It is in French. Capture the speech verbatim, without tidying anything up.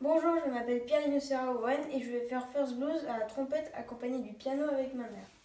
Bonjour, je m'appelle Pierre Innocera Owen et je vais faire First Blues à la trompette accompagnée du piano avec ma mère.